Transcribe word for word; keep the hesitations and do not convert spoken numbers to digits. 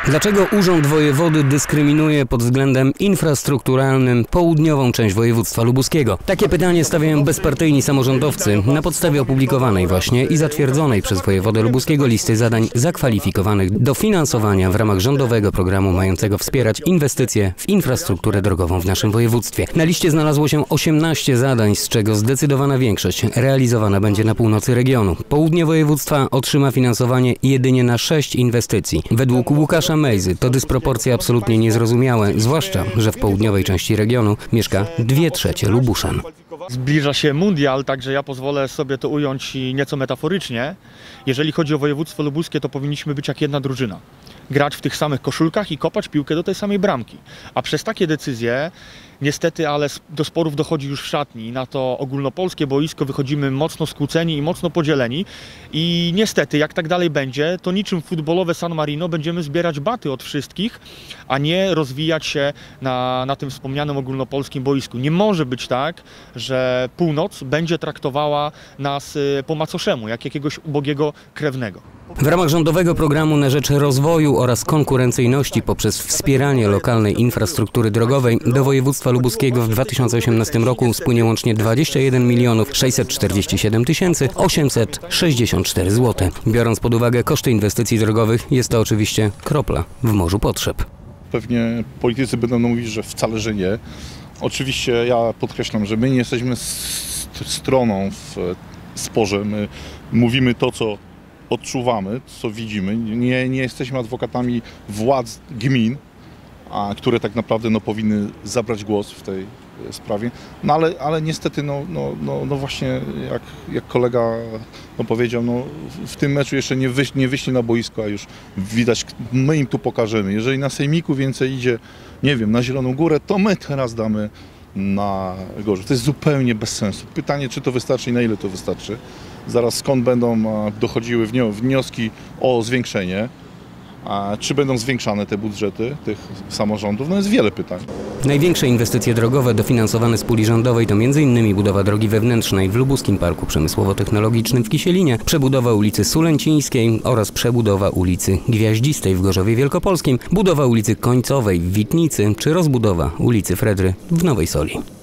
Dlaczego Urząd Wojewody dyskryminuje pod względem infrastrukturalnym południową część województwa lubuskiego? Takie pytanie stawiają bezpartyjni samorządowcy na podstawie opublikowanej właśnie i zatwierdzonej przez wojewodę lubuskiego listy zadań zakwalifikowanych do finansowania w ramach rządowego programu mającego wspierać inwestycje w infrastrukturę drogową w naszym województwie. Na liście znalazło się osiemnaście zadań, z czego zdecydowana większość realizowana będzie na północy regionu. Południe województwa otrzyma finansowanie jedynie na sześć inwestycji. Według Łukasza Mejzy to dysproporcje absolutnie niezrozumiałe, zwłaszcza, że w południowej części regionu mieszka dwie trzecie Lubuszan. Zbliża się mundial, także ja pozwolę sobie to ująć nieco metaforycznie. Jeżeli chodzi o województwo lubuskie, to powinniśmy być jak jedna drużyna. Grać w tych samych koszulkach i kopać piłkę do tej samej bramki. A przez takie decyzje, niestety, ale do sporów dochodzi już w szatni. Na to ogólnopolskie boisko wychodzimy mocno skłóceni i mocno podzieleni. I niestety, jak tak dalej będzie, to niczym futbolowe San Marino będziemy zbierać baty od wszystkich, a nie rozwijać się na, na tym wspomnianym ogólnopolskim boisku. Nie może być tak, że północ będzie traktowała nas po macoszemu, jak jakiegoś ubogiego krewnego. W ramach rządowego programu na rzecz rozwoju oraz konkurencyjności poprzez wspieranie lokalnej infrastruktury drogowej do województwa lubuskiego w dwa tysiące osiemnastym roku spłynie łącznie dwadzieścia jeden milionów sześćset czterdzieści siedem tysięcy osiemset sześćdziesiąt cztery złote. Biorąc pod uwagę koszty inwestycji drogowych, jest to oczywiście kropla w morzu potrzeb. Pewnie politycy będą mówić, że wcale, że nie. Oczywiście ja podkreślam, że my nie jesteśmy stroną w sporze. My mówimy to, co odczuwamy, co widzimy. Nie, nie jesteśmy adwokatami władz gmin, a, które tak naprawdę no, powinny zabrać głos w tej sprawie. No ale, ale niestety, no, no, no, no właśnie jak, jak kolega no, powiedział, no, w tym meczu jeszcze nie, wyś, nie wyszli na boisko, a już widać, my im tu pokażemy. Jeżeli na Sejmiku więcej idzie, nie wiem, na Zieloną Górę, to my teraz damy na Gorzów. To jest zupełnie bez sensu. Pytanie, czy to wystarczy i na ile to wystarczy. Zaraz skąd będą dochodziły wnioski o zwiększenie, a czy będą zwiększane te budżety tych samorządów? No jest wiele pytań. Największe inwestycje drogowe dofinansowane z puli rządowej to między innymi budowa drogi wewnętrznej w Lubuskim Parku Przemysłowo-Technologicznym w Kisielinie, przebudowa ulicy Sulęcińskiej oraz przebudowa ulicy Gwiaździstej w Gorzowie Wielkopolskim, budowa ulicy Końcowej w Witnicy czy rozbudowa ulicy Fredry w Nowej Soli.